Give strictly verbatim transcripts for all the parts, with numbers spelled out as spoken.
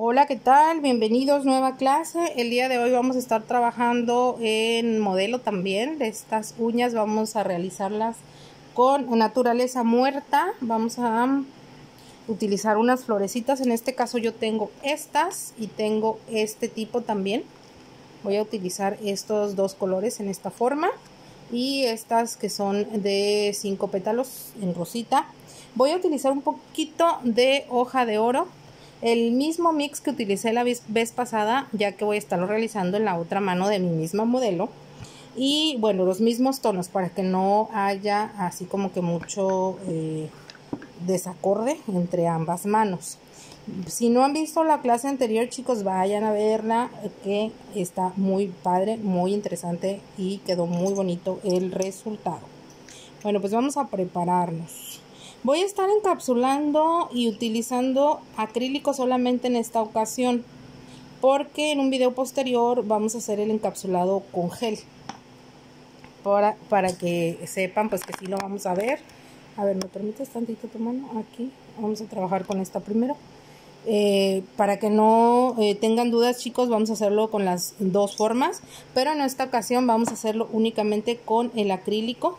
Hola, ¿qué tal? Bienvenidos, nueva clase. El día de hoy vamos a estar trabajando en modelo también. De estas uñas vamos a realizarlas con naturaleza muerta. Vamos a utilizar unas florecitas. En este caso yo tengo estas y tengo este tipo también. Voy a utilizar estos dos colores en esta forma. Y estas que son de cinco pétalos en rosita. Voy a utilizar un poquito de hoja de oro. El mismo mix que utilicé la vez, vez pasada, ya que voy a estarlo realizando en la otra mano de mi misma modelo. Y bueno, los mismos tonos para que no haya así como que mucho eh, desacorde entre ambas manos. Si no han visto la clase anterior, chicos, vayan a verla, que está muy padre, muy interesante y quedó muy bonito el resultado. Bueno, pues vamos a prepararnos. Voy a estar encapsulando y utilizando acrílico solamente en esta ocasión, porque en un video posterior vamos a hacer el encapsulado con gel, para, para que sepan pues que sí lo vamos a ver. A ver, ¿me permites tantito tu mano? Aquí vamos a trabajar con esta primero. Eh, para que no eh, tengan dudas, chicos, vamos a hacerlo con las dos formas, pero en esta ocasión vamos a hacerlo únicamente con el acrílico.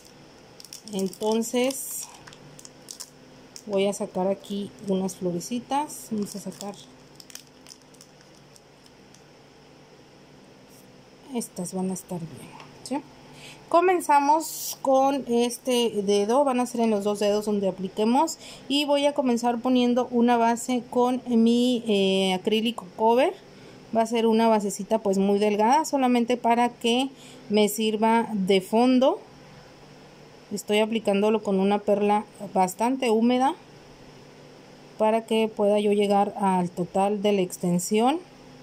Entonces voy a sacar aquí unas florecitas. Vamos a sacar estas, van a estar bien, ¿sí? Comenzamos con este dedo, van a ser en los dos dedos donde apliquemos, y voy a comenzar poniendo una base con mi eh, acrílico cover. Va a ser una basecita pues muy delgada, solamente para que me sirva de fondo. Estoy aplicándolo con una perla bastante húmeda para que pueda yo llegar al total de la extensión.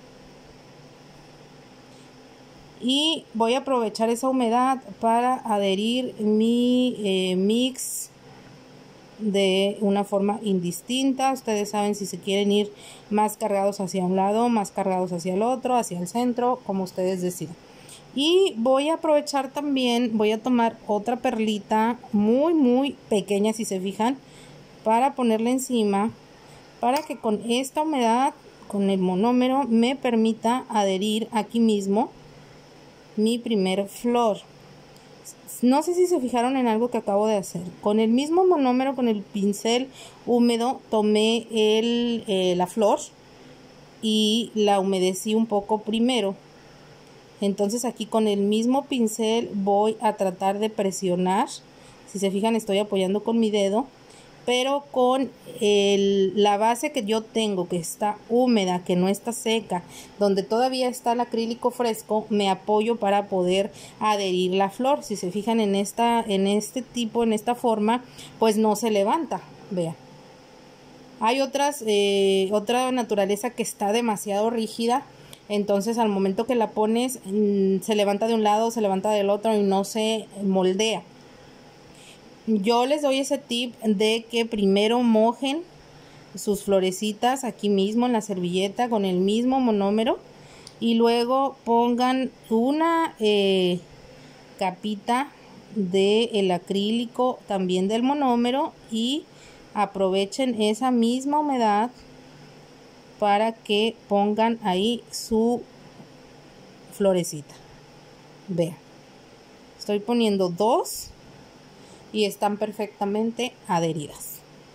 Y voy a aprovechar esa humedad para adherir mi eh, mix de una forma indistinta. Ustedes saben si se quieren ir más cargados hacia un lado, más cargados hacia el otro, hacia el centro, como ustedes decidan. Y voy a aprovechar también, voy a tomar otra perlita muy muy pequeña, si se fijan, para ponerla encima, para que con esta humedad, con el monómero, me permita adherir aquí mismo mi primer flor. No sé si se fijaron en algo que acabo de hacer. Con el mismo monómero, con el pincel húmedo, tomé el, eh, la flor y la humedecí un poco primero. Entonces aquí con el mismo pincel voy a tratar de presionar. Si se fijan, estoy apoyando con mi dedo, pero con el, la base que yo tengo, que está húmeda, que no está seca, donde todavía está el acrílico fresco, me apoyo para poder adherir la flor. Si se fijan en esta, en este tipo, en esta forma, pues no se levanta. Vean. Hay otras, eh, otra naturaleza que está demasiado rígida. Entonces al momento que la pones, mmm, se levanta de un lado, se levanta del otro y no se moldea. Yo les doy ese tip de que primero mojen sus florecitas aquí mismo en la servilleta con el mismo monómero, y luego pongan una eh, capita del acrílico, también del monómero, y aprovechen esa misma humedad para que pongan ahí su florecita. Vean, estoy poniendo dos y están perfectamente adheridas.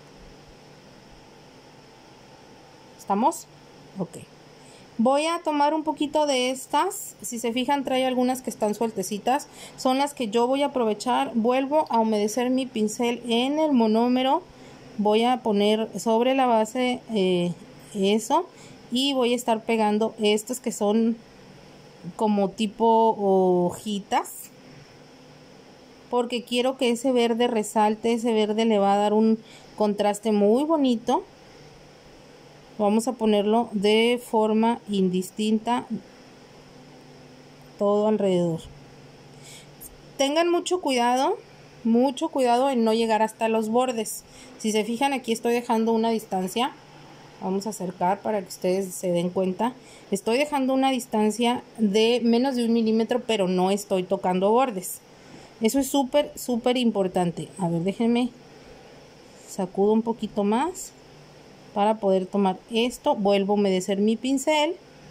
¿Estamos? Ok. Voy a tomar un poquito de estas. Si se fijan, trae algunas que están sueltecitas. Son las que yo voy a aprovechar. Vuelvo a humedecer mi pincel en el monómero. Voy a poner sobre la base eh, eso. Y voy a estar pegando estas que son como tipo hojitas, porque quiero que ese verde resalte. Ese verde le va a dar un contraste muy bonito. Vamos a ponerlo de forma indistinta todo alrededor. Tengan mucho cuidado, mucho cuidado en no llegar hasta los bordes. Si se fijan, aquí estoy dejando una distancia. Vamos a acercar para que ustedes se den cuenta. Estoy dejando una distancia de menos de un milímetro, pero no estoy tocando bordes. Eso es súper, súper importante. A ver, déjenme sacudo un poquito más para poder tomar esto. Vuelvo a humedecer mi pincel.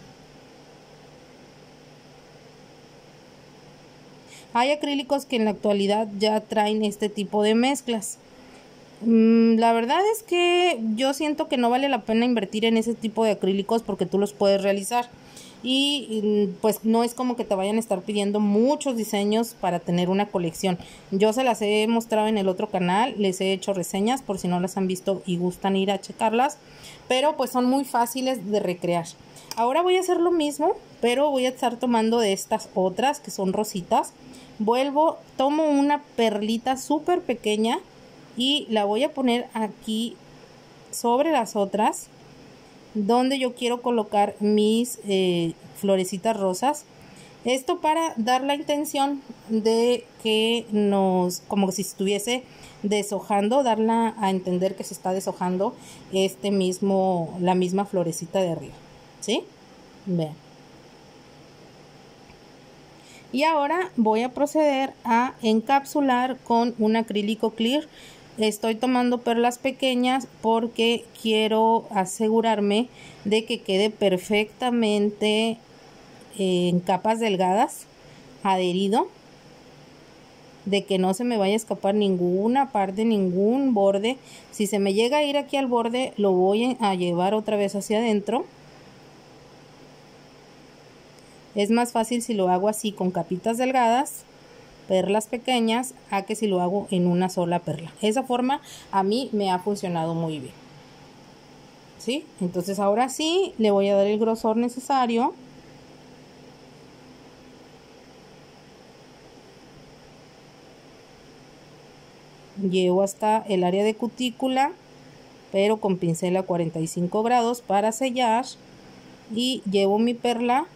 Hay acrílicos que en la actualidad ya traen este tipo de mezclas. La verdad es que yo siento que no vale la pena invertir en ese tipo de acrílicos porque tú los puedes realizar y pues no es como que te vayan a estar pidiendo muchos diseños para tener una colección. Yo se las he mostrado en el otro canal, les he hecho reseñas por si no las han visto y gustan ir a checarlas, pero pues son muy fáciles de recrear. Ahora voy a hacer lo mismo, pero voy a estar tomando de estas otras que son rositas. Vuelvo, tomo una perlita súper pequeña y la voy a poner aquí sobre las otras donde yo quiero colocar mis eh, florecitas rosas. Esto para dar la intención de que nos, como si estuviese deshojando, darla a entender que se está deshojando este mismo, la misma florecita de arriba, ¿sí? Vean. Y ahora voy a proceder a encapsular con un acrílico clear. Estoy tomando perlas pequeñas porque quiero asegurarme de que quede perfectamente en capas delgadas, adherido, de que no se me vaya a escapar ninguna parte, ningún borde. Si se me llega a ir aquí al borde, lo voy a llevar otra vez hacia adentro. Es más fácil si lo hago así con capitas delgadas, perlas pequeñas, a que si lo hago en una sola perla. Esa forma a mí me ha funcionado muy bien, ¿sí? Entonces ahora sí le voy a dar el grosor necesario. Llevo hasta el área de cutícula, pero con pincel a cuarenta y cinco grados para sellar, y llevo mi perla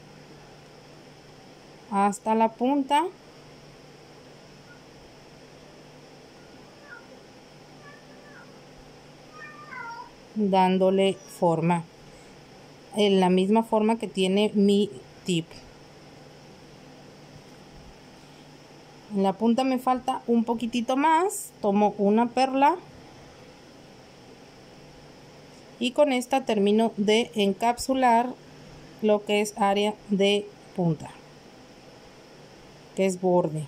hasta la punta. Dándole forma, en la misma forma que tiene mi tip. En la punta me falta un poquitito más, tomo una perla y con esta termino de encapsular lo que es área de punta, que es borde.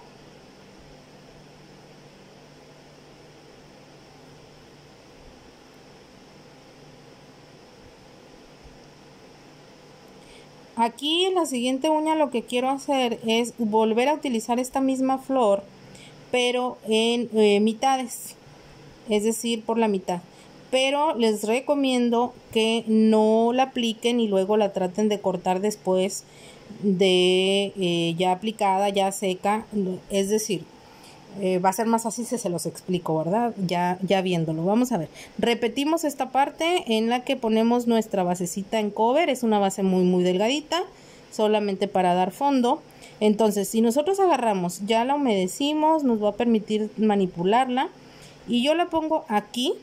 Aquí en la siguiente uña lo que quiero hacer es volver a utilizar esta misma flor, pero en eh, mitades, es decir, por la mitad. Pero les recomiendo que no la apliquen y luego la traten de cortar después de eh, ya aplicada, ya seca. Es decir, Eh, va a ser más fácil si se los explico, ¿verdad? Ya, ya viéndolo. Vamos a ver. Repetimos esta parte en la que ponemos nuestra basecita en cover. Es una base muy, muy delgadita, solamente para dar fondo. Entonces, si nosotros agarramos, ya la humedecimos, nos va a permitir manipularla. Y yo la pongo aquí.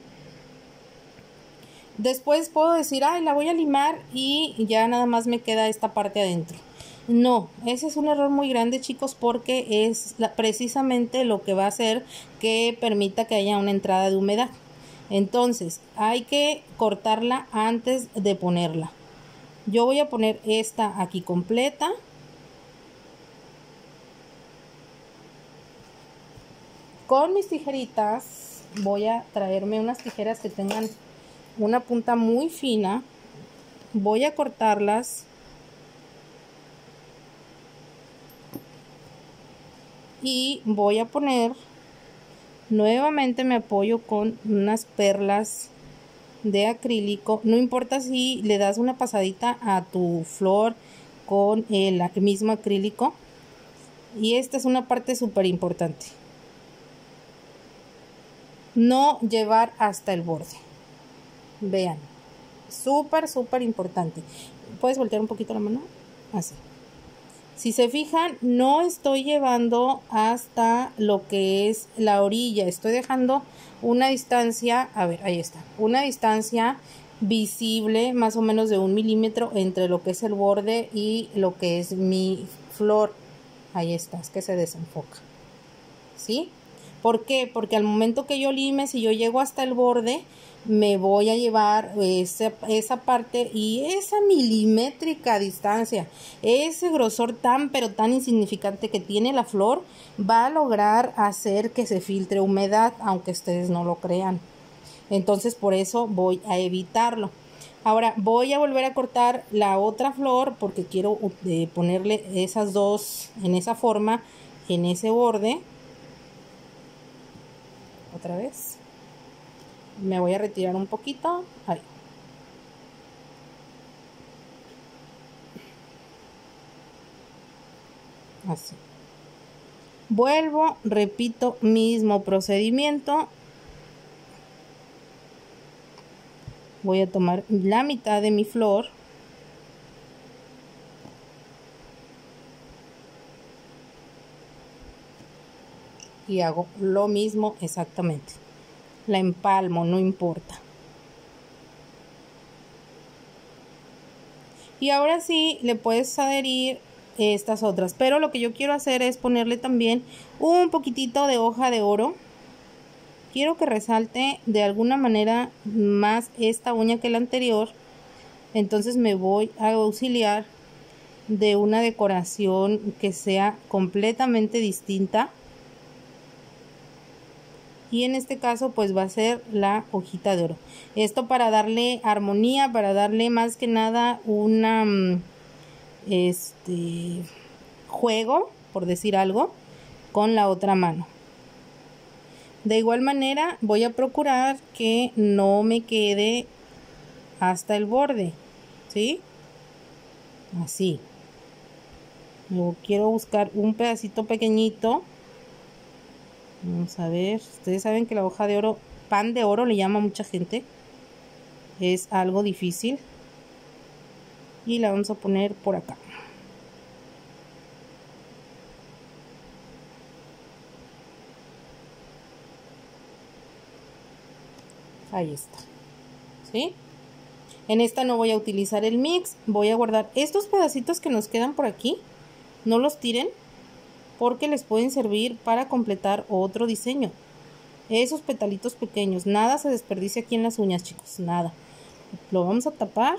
Después puedo decir, ay, la voy a limar y ya nada más me queda esta parte adentro. No, ese es un error muy grande, chicos, porque es la, precisamente lo que va a hacer que permita que haya una entrada de humedad. Entonces, hay que cortarla antes de ponerla. Yo voy a poner esta aquí completa. Con mis tijeritas voy a traerme unas tijeras que tengan una punta muy fina. Voy a cortarlas. Y voy a poner, nuevamente me apoyo con unas perlas de acrílico. No importa si le das una pasadita a tu flor con el mismo acrílico. Y esta es una parte súper importante. No llevar hasta el borde. Vean, súper, súper importante. ¿Puedes voltear un poquito la mano? Así. Si se fijan, no estoy llevando hasta lo que es la orilla. Estoy dejando una distancia, a ver, ahí está, una distancia visible más o menos de un milímetro entre lo que es el borde y lo que es mi flor. Ahí está, es que se desenfoca, ¿sí? ¿Por qué? Porque al momento que yo lime, si yo llego hasta el borde, me voy a llevar esa, esa parte y esa milimétrica distancia, ese grosor tan pero tan insignificante que tiene la flor, va a lograr hacer que se filtre humedad, aunque ustedes no lo crean. Entonces por eso voy a evitarlo. Ahora voy a volver a cortar la otra flor porque quiero eh, ponerle esas dos en esa forma, en ese borde. Otra vez. Me voy a retirar un poquito. Ahí. Así. Vuelvo, repito, mismo procedimiento. Voy a tomar la mitad de mi flor. Y hago lo mismo exactamente. La empalmo, no importa. Y ahora sí le puedes adherir estas otras. Pero lo que yo quiero hacer es ponerle también un poquitito de hoja de oro. Quiero que resalte de alguna manera más esta uña que la anterior. Entonces me voy a auxiliar de una decoración que sea completamente distinta. Y en este caso pues va a ser la hojita de oro. Esto para darle armonía, para darle más que nada una este juego, por decir algo, con la otra mano. De igual manera voy a procurar que no me quede hasta el borde, ¿sí? Así. Luego quiero buscar un pedacito pequeñito. Vamos a ver, ustedes saben que la hoja de oro, pan de oro le llama a mucha gente. Es algo difícil. Y la vamos a poner por acá. Ahí está. ¿Sí? En esta no voy a utilizar el mix. Voy a guardar estos pedacitos que nos quedan por aquí. No los tiren, porque les pueden servir para completar otro diseño. Esos petalitos pequeños, nada se desperdicia aquí en las uñas, chicos, nada. Lo vamos a tapar.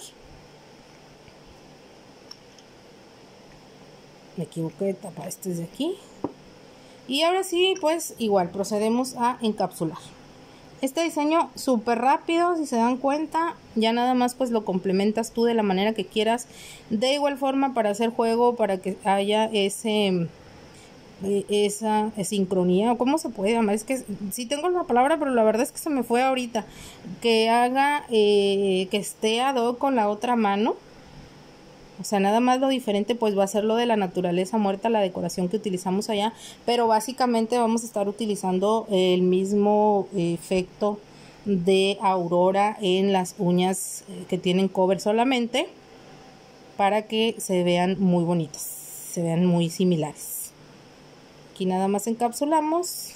Me equivoqué de tapar este de aquí. Y ahora sí, pues igual procedemos a encapsular. Este diseño súper rápido, si se dan cuenta, ya nada más pues lo complementas tú de la manera que quieras. De igual forma para hacer juego, para que haya ese... esa sincronía, o cómo se puede llamar, es que sí tengo la palabra, pero la verdad es que se me fue ahorita, que haga eh, que esté ad hoc con la otra mano. O sea, nada más lo diferente pues va a ser lo de la naturaleza muerta, la decoración que utilizamos allá, pero básicamente vamos a estar utilizando el mismo efecto de aurora en las uñas que tienen cover solamente, para que se vean muy bonitas, se vean muy similares. Aquí nada más encapsulamos.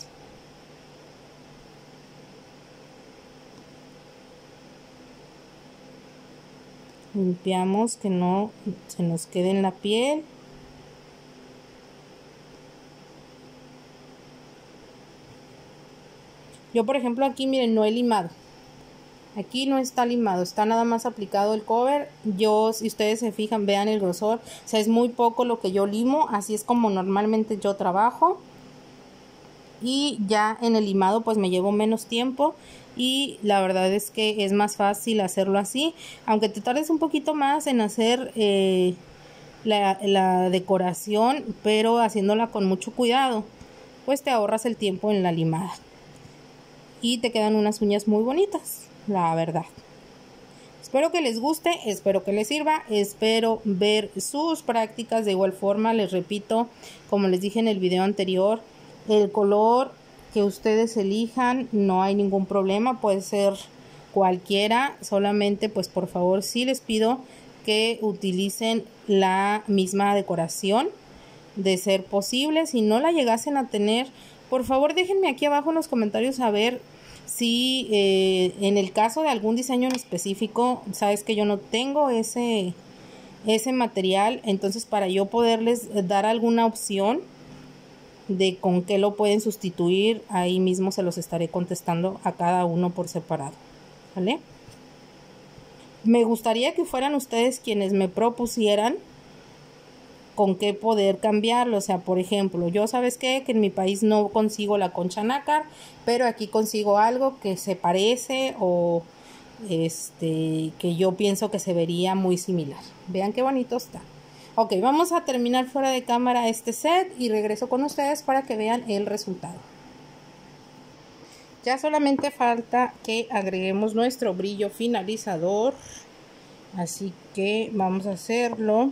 Limpiamos que no se nos quede en la piel. Yo por ejemplo aquí miren, no he limado. Aquí no está limado, está nada más aplicado el cover. Yo, si ustedes se fijan, vean el grosor. O sea, es muy poco lo que yo limo. Así es como normalmente yo trabajo. Y ya en el limado pues me llevo menos tiempo. Y la verdad es que es más fácil hacerlo así. Aunque te tardes un poquito más en hacer eh, la, la decoración, pero haciéndola con mucho cuidado, pues te ahorras el tiempo en la limada. Y te quedan unas uñas muy bonitas, la verdad. Espero que les guste, espero que les sirva, espero ver sus prácticas. De igual forma, les repito, como les dije en el video anterior, el color que ustedes elijan no hay ningún problema, puede ser cualquiera, solamente pues por favor sí les pido que utilicen la misma decoración de ser posible. Si no la llegasen a tener, por favor déjenme aquí abajo en los comentarios saber si eh, en el caso de algún diseño en específico, sabes que yo no tengo ese, ese material, entonces para yo poderles dar alguna opción de con qué lo pueden sustituir, ahí mismo se los estaré contestando a cada uno por separado, ¿vale? Me gustaría que fueran ustedes quienes me propusieran con qué poder cambiarlo. O sea, por ejemplo, yo sabes qué, que en mi país no consigo la concha nácar, pero aquí consigo algo que se parece o este que yo pienso que se vería muy similar. Vean qué bonito está. Ok, vamos a terminar fuera de cámara este set y regreso con ustedes para que vean el resultado. Ya solamente falta que agreguemos nuestro brillo finalizador, así que vamos a hacerlo.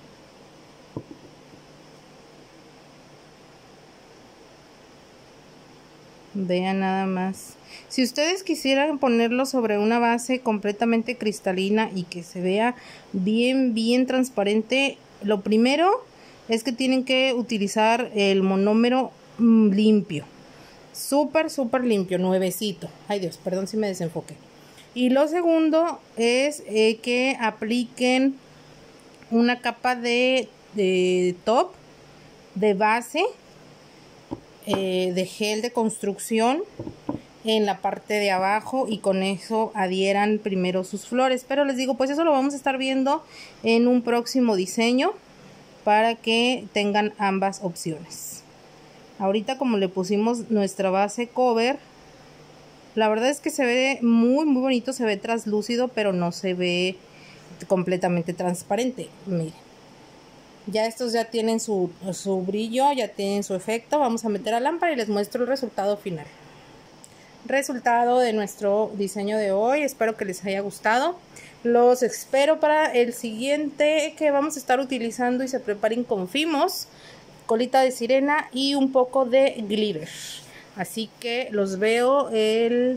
Vean nada más. Si ustedes quisieran ponerlo sobre una base completamente cristalina y que se vea bien, bien transparente, lo primero es que tienen que utilizar el monómero mmm, limpio. Súper, súper limpio, nuevecito. Ay Dios, perdón si me desenfoqué. Y lo segundo es eh, que apliquen una capa de, de top, de base, eh, de gel de construcción en la parte de abajo y con eso adhieran primero sus flores. Pero les digo, pues eso lo vamos a estar viendo en un próximo diseño para que tengan ambas opciones. Ahorita como le pusimos nuestra base cover, la verdad es que se ve muy muy bonito, se ve translúcido, pero no se ve completamente transparente. Miren, ya estos ya tienen su, su brillo, ya tienen su efecto. Vamos a meter a lámpara y les muestro el resultado final. Resultado de nuestro diseño de hoy, espero que les haya gustado. Los espero para el siguiente, que vamos a estar utilizando y se preparen con Fimos, colita de sirena y un poco de glitter. Así que los veo el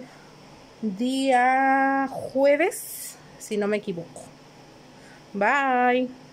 día jueves, si no me equivoco. Bye.